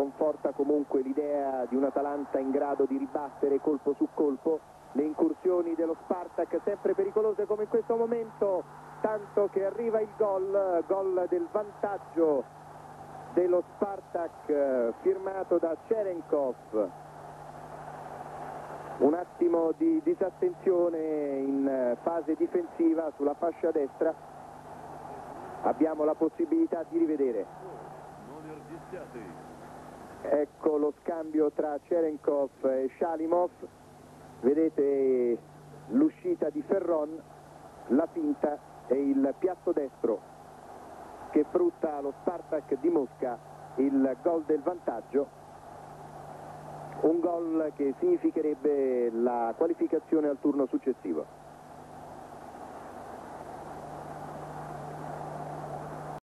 conforta comunque l'idea di un Atalanta in grado di ribattere colpo su colpo. Le incursioni dello Spartak sempre pericolose come in questo momento, tanto che arriva il gol del vantaggio dello Spartak firmato da Cerenkov. Un attimo di disattenzione in fase difensiva sulla fascia destra, abbiamo la possibilità di rivedere. Ecco lo scambio tra Cerenkov e Shalimov. Vedete l'uscita di Ferron, la finta e il piatto destro che frutta lo Spartak di Mosca il gol del vantaggio, un gol che significherebbe la qualificazione al turno successivo.